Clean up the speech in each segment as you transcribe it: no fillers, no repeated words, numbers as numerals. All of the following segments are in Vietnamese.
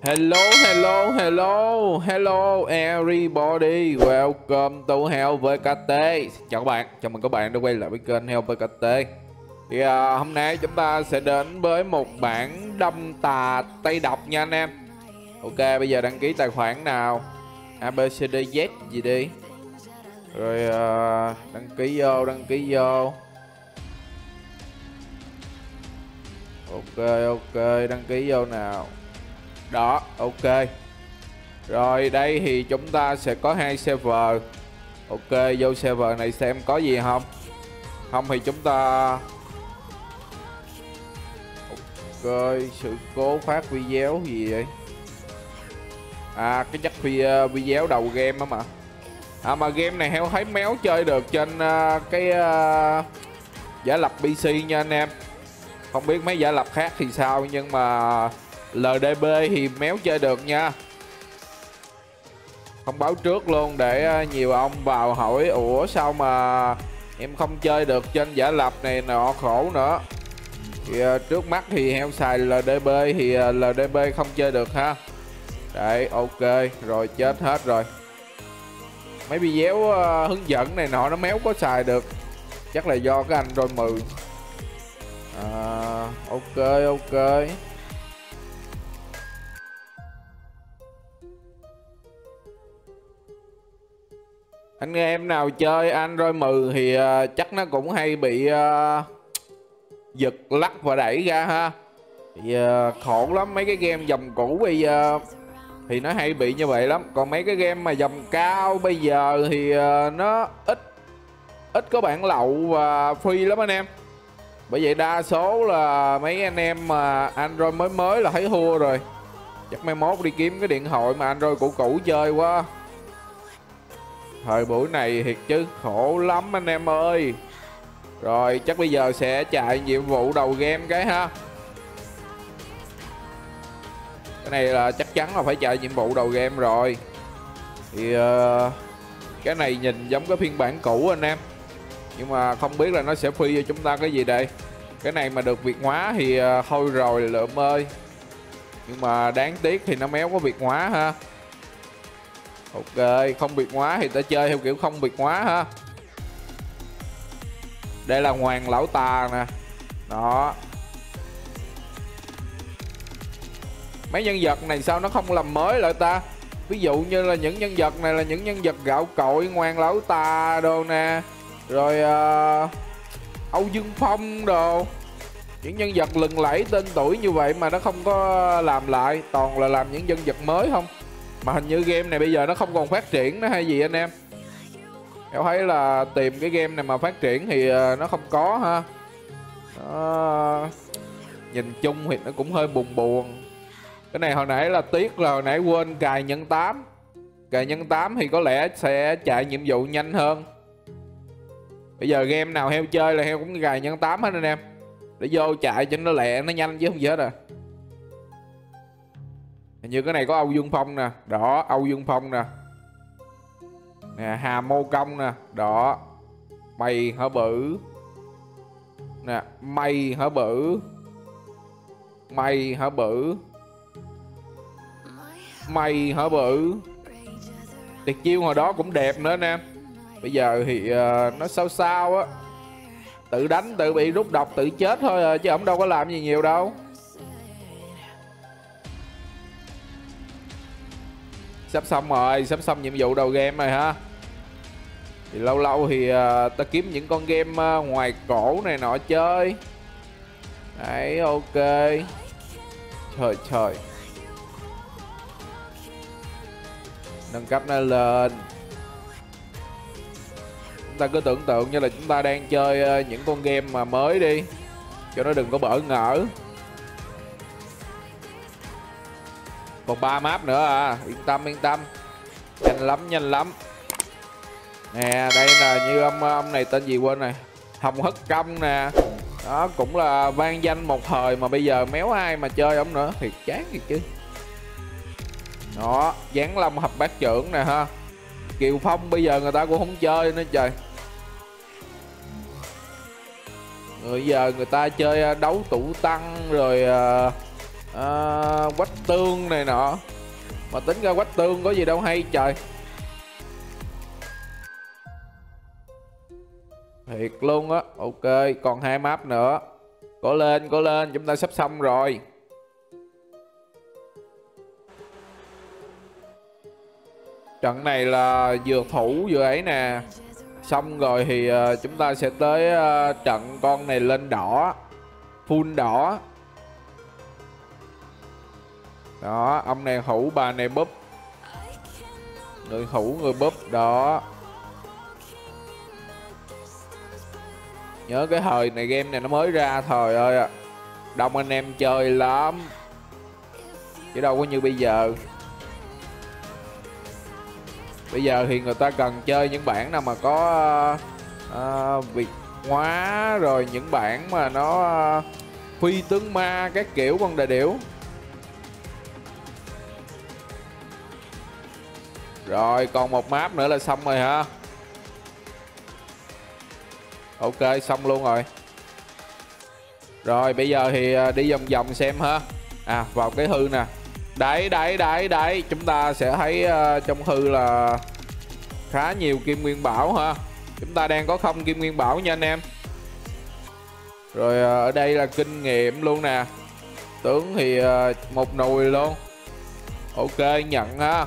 Hello, hello, hello, hello everybody, welcome to Hell VKT. Chào các bạn, chào mừng các bạn đã quay lại với kênh Hell VKT. Thì hôm nay chúng ta sẽ đến với một bản đâm tà Tây Độc nha anh em. Ok, bây giờ đăng ký tài khoản nào, ABCDZ gì đi. Rồi đăng ký vô. Ok, đăng ký vô nào. Đó, ok. Rồi đây thì chúng ta sẽ có hai server. Ok, vô server này xem có gì không. Không thì chúng ta ok, sự cố phát video gì vậy? À, cái chắc video đầu game á mà. À mà game này heo thấy méo chơi được trên cái giả lập PC nha anh em. Không biết mấy giả lập khác thì sao, nhưng mà LDB thì méo chơi được nha. Không báo trước luôn để nhiều ông vào hỏi ủa sao mà em không chơi được trên giả lập này nọ khổ nữa. Thì trước mắt thì heo xài LDB thì LDB không chơi được ha. Đấy, ok, rồi chết hết rồi. Mấy video hướng dẫn này nọ nó méo có xài được. Chắc là do cái Android 10. Ok. Anh em nào chơi Android 10 thì chắc nó cũng hay bị giật lắc và đẩy ra ha. Thì khổ lắm, mấy cái game dòng cũ bây giờ thì nó hay bị như vậy lắm. Còn mấy cái game mà dòng cao bây giờ thì nó ít có bản lậu và free lắm anh em. Bởi vậy đa số là mấy anh em mà Android mới là thấy thua rồi. Chắc mai mốt đi kiếm cái điện thoại mà Android cũ chơi quá. Thời buổi này thiệt chứ khổ lắm anh em ơi. Rồi chắc bây giờ sẽ chạy nhiệm vụ đầu game cái ha. Cái này là chắc chắn là phải chạy nhiệm vụ đầu game rồi. Thì cái này nhìn giống cái phiên bản cũ anh em. Nhưng mà không biết là nó sẽ free cho chúng ta cái gì đây. Cái này mà được Việt hóa thì thôi rồi lượm ơi. Nhưng mà đáng tiếc thì nó méo có Việt hóa ha. Ok, không Việt hóa thì ta chơi theo kiểu không Việt hóa ha. Đây là Hoàng Lão Tà nè. Đó. Mấy nhân vật này sao nó không làm mới lại ta. Ví dụ như là những nhân vật này là những nhân vật gạo cội, Hoàng Lão Tà đồ nè. Rồi Âu Dương Phong đồ. Những nhân vật lừng lẫy tên tuổi như vậy mà nó không có làm lại. Toàn là làm những nhân vật mới không. Mà hình như game này bây giờ nó không còn phát triển nữa hay gì anh em. Em thấy là tìm cái game này mà phát triển thì nó không có ha. Đó. Nhìn chung thì nó cũng hơi buồn buồn. Cái này hồi nãy là tiếc là hồi nãy quên cài nhân 8. Cài nhân 8 thì có lẽ sẽ chạy nhiệm vụ nhanh hơn. Bây giờ game nào heo chơi là heo cũng cài nhân 8 hết anh em. Để vô chạy cho nó lẹ, nó nhanh chứ không gì hết à. Hình như cái này có Âu Dương Phong nè. Đó, Âu Dương Phong nè. Nè, Hà Mô Công nè. Đó. Mày hả bự. Nè, mày hả bự. Mày hả bự. Mày hả bự. Tuyệt chiêu hồi đó cũng đẹp nữa nè. Bây giờ thì nó sao sao á. Tự đánh, tự bị rút độc, tự chết thôi à, chứ ổng đâu có làm gì nhiều đâu. Sắp xong rồi, sắp xong nhiệm vụ đầu game rồi ha. Thì lâu lâu thì ta kiếm những con game ngoài cổ này nọ chơi. Đấy, ok. Trời. Nâng cấp nó lên. Chúng ta cứ tưởng tượng như là chúng ta đang chơi những con game mà mới đi. Cho nó đừng có bỡ ngỡ. Còn 3 map nữa à. Yên tâm. Nhanh lắm. Nè, đây là như ông này tên gì quên này. Hồng Hất Công nè. Đó, cũng là vang danh một thời mà bây giờ méo ai mà chơi ông nữa. Thiệt chán gì chứ. Đó, Giáng Long Hợp Bát Trưởng nè ha. Kiều Phong bây giờ người ta cũng không chơi nữa trời. Bây giờ người ta chơi đấu tủ tăng rồi Quách tương này nọ. Mà tính ra quách tương có gì đâu hay trời. Thiệt luôn á. Ok, còn 2 map nữa. Cố lên, cố lên, chúng ta sắp xong rồi. Trận này là vừa thủ vừa ấy nè. Xong rồi thì chúng ta sẽ tới trận con này lên đỏ. Full đỏ. Đó, ông này hữu, bà này búp. Người hữu, người búp. Đó. Nhớ cái thời này game này nó mới ra, thời ơi, đông anh em chơi lắm. Chứ đâu có như bây giờ. Bây giờ thì người ta cần chơi những bản nào mà có Việt hóa. Rồi những bản mà nó phi tướng ma các kiểu con đại điểu. Rồi còn một map nữa là xong rồi ha. Ok, xong luôn rồi. Rồi bây giờ thì đi vòng vòng xem ha. Vào cái hư nè. Đấy. Chúng ta sẽ thấy trong hư là khá nhiều kim nguyên bảo ha. Chúng ta đang có 0 kim nguyên bảo nha anh em. Rồi ở đây là kinh nghiệm luôn nè. Tướng thì một nùi luôn. Ok, nhận ha.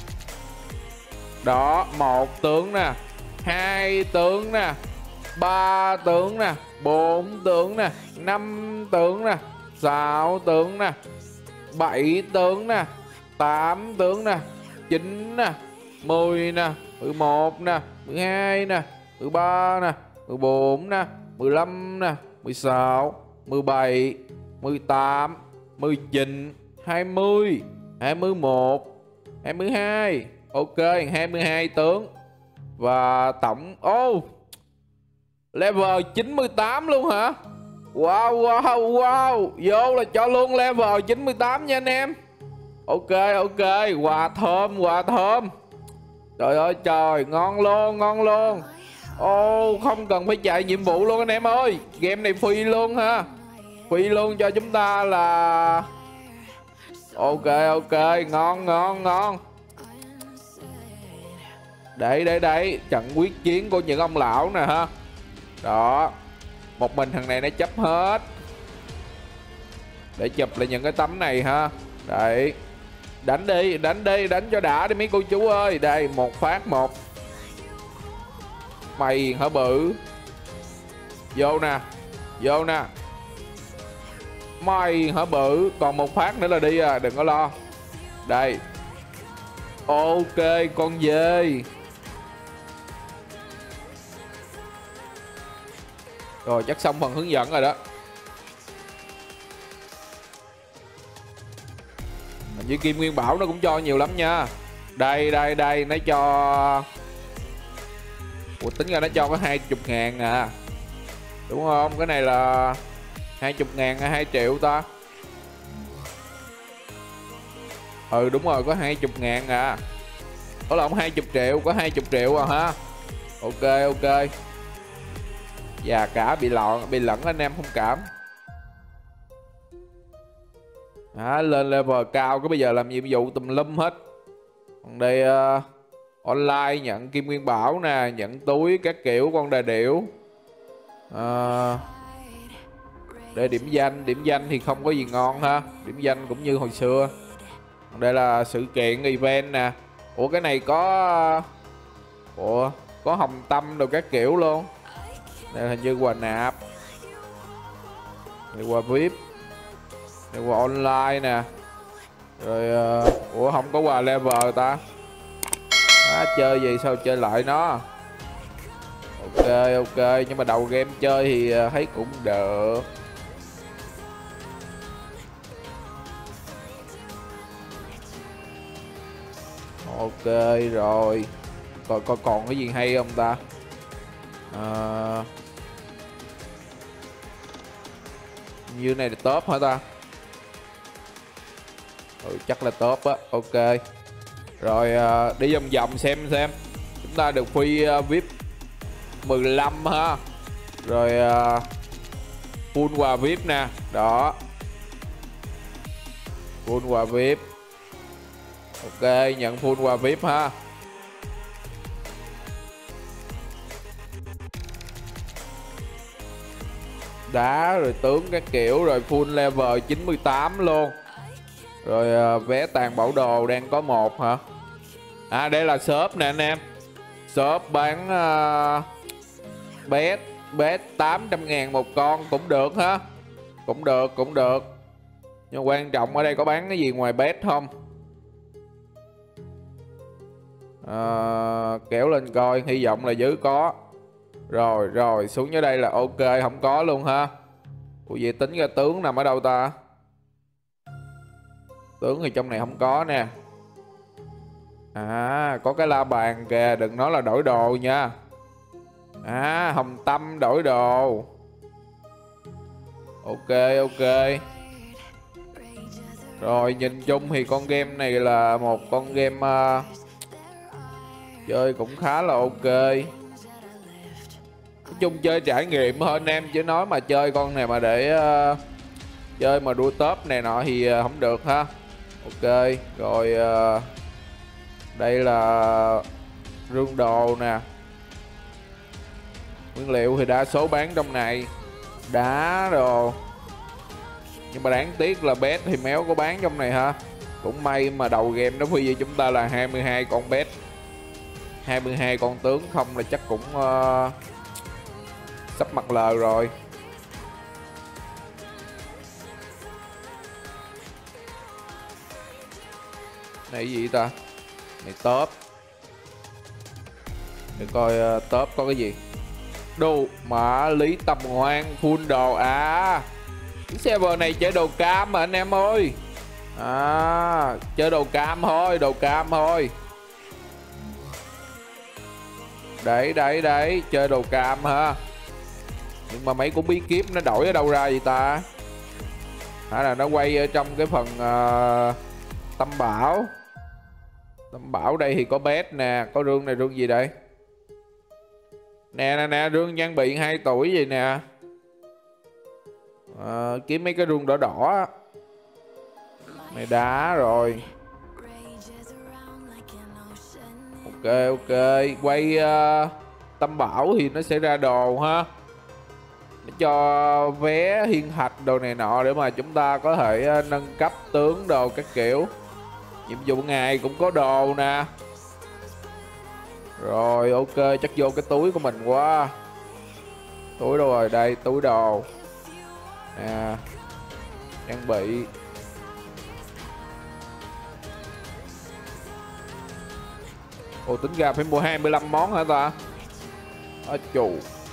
Đó, 1 tướng nè, 2 tướng nè, 3 tướng nè, 4 tướng nè, 5 tướng nè, 6 tướng nè, 7 tướng nè, 8 tướng nè, 9 nè, 10 nè, 11 nè, 12 nè, 13 nè, 14 nè, 15 nè, 16, 17, 18, 19, 20, 21, 22. Ok, 22 tướng. Và tổng level 98 luôn hả? Wow. Vô là cho luôn level 98 nha anh em. Ok. Quà thơm. Trời ơi trời, ngon luôn. Không cần phải chạy nhiệm vụ luôn anh em ơi. Game này free luôn ha. Free luôn cho chúng ta là. Ok, ngon. Đấy, trận quyết chiến của những ông lão nè ha. Đó. Một mình thằng này nó chấp hết. Để chụp lại những cái tấm này ha. Đấy. Đánh cho đã đi mấy cô chú ơi. Đây, một phát một. Mày hả bự. Vô nè. Mày hả bự. Còn một phát nữa là đi à, đừng có lo. Đây. Ok, con dê. Rồi chắc xong phần hướng dẫn rồi đó. Như kim nguyên bảo nó cũng cho nhiều lắm nha. Đây nó cho. Tính ra nó cho có 20.000 à. Đúng không? Cái này là 20.000 hay 2 triệu ta? Đúng rồi, có 20.000 à. Đó là ông 20 triệu, có 20 triệu à ha. Ok. Già cả bị lẫn anh em thông cảm. Lên level cao cái bây giờ làm nhiệm vụ tùm lum hết. Còn đây online nhận kim nguyên bảo nè, nhận túi các kiểu con đà điểu. Đây điểm danh thì không có gì ngon ha. Điểm danh cũng như hồi xưa. Còn đây là sự kiện event nè. Cái này có có hồng tâm đồ các kiểu luôn. Đây hình như quà nạp. Đây quà VIP. Đây quà online nè. Rồi không có quà level ta. Chơi gì sao chơi lại nó. Ok. Nhưng mà đầu game chơi thì thấy cũng được. Ok rồi. Coi còn cái gì hay không ta. Như này là top hả ta. Chắc là top á. Ok. Rồi đi vòng xem. Chúng ta được free VIP 15 ha. Rồi full quà VIP nè. Đó. Full quà VIP. Ok, nhận full quà VIP ha. Đá rồi tướng các kiểu, rồi full level 98 luôn. Rồi vé tàn bảo đồ đang có 1 hả? À đây là shop nè anh em. Shop bán bet 800.000 một con cũng được ha. Cũng được. Nhưng quan trọng ở đây có bán cái gì ngoài bet không? Kéo lên coi, hy vọng là giữ có. Rồi xuống dưới đây là ok, không có luôn ha. Ủa vậy tính ra tướng nằm ở đâu ta? Tướng thì trong này không có nè. À có cái la bàn kìa, đừng nói là đổi đồ nha. À hồng tâm đổi đồ. Ok. Rồi nhìn chung thì con game này là một con game chơi cũng khá là ok. Nói chung chơi trải nghiệm hơn anh em, chứ nói mà chơi con này mà để chơi mà đua top này nọ thì không được ha. Ok rồi, đây là rương đồ nè. Nguyên liệu thì đa số bán trong này. Đá đồ. Nhưng mà đáng tiếc là bet thì méo có bán trong này ha. Cũng may mà đầu game nó phi với chúng ta là 22 con bet, 22 con tướng, không là chắc cũng sắp mặt lờ rồi. Này gì ta? Này top. Để coi top có cái gì. Đồ mã lý tầm hoan full đồ. À cái server này chơi đồ cam mà anh em ơi. À chơi đồ cam thôi. Đấy chơi đồ cam ha. Nhưng mà mấy con bí kíp nó đổi ở đâu ra vậy ta? Hay là nó quay ở trong cái phần Tâm Bảo. Tâm Bảo đây thì có bet nè. Có rương này, rương gì đây? Nè rương trang bị 2 tuổi gì nè. Kiếm mấy cái rương đỏ đỏ. Này đá rồi. Ok quay Tâm Bảo thì nó sẽ ra đồ ha. Nó cho vé hiên thạch đồ này nọ để mà chúng ta có thể nâng cấp tướng đồ các kiểu. Nhiệm vụ ngày cũng có đồ nè. Rồi ok, chắc vô cái túi của mình quá. Túi đâu rồi? Đây, túi đồ nè. Trang bị. Ồ tính ra phải mua 25 món hả ta? Chù.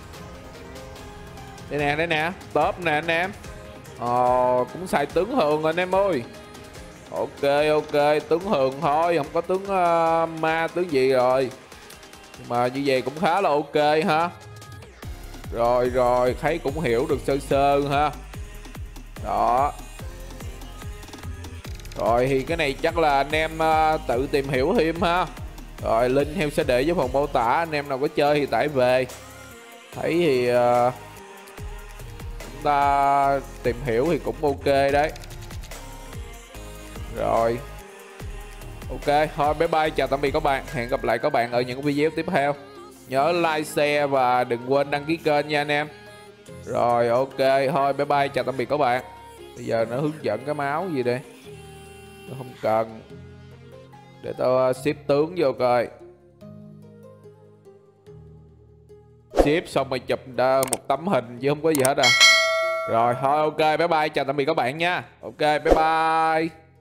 Đây nè, top nè anh em. Cũng xài tướng Hường rồi anh em ơi. Ok, tướng Hường thôi, không có tướng ma tướng gì rồi. Nhưng mà như vậy cũng khá là ok ha. Rồi, thấy cũng hiểu được sơ sơ ha. Đó. Rồi thì cái này chắc là anh em tự tìm hiểu thêm ha. Rồi link theo sẽ để dưới phần mô tả, anh em nào có chơi thì tải về. Thấy thì chúng ta tìm hiểu thì cũng ok đấy. Rồi ok, thôi bye bye, chào tạm biệt các bạn. Hẹn gặp lại các bạn ở những video tiếp theo. Nhớ like, share và đừng quên đăng ký kênh nha anh em. Rồi ok, thôi bye bye, chào tạm biệt các bạn. Bây giờ nó hướng dẫn cái máu gì đây. Tôi không cần. Để tao ship tướng vô coi. Ship xong rồi chụp một tấm hình chứ không có gì hết à. Rồi thôi ok, bye bye, chào tạm biệt các bạn nha. Ok bye bye.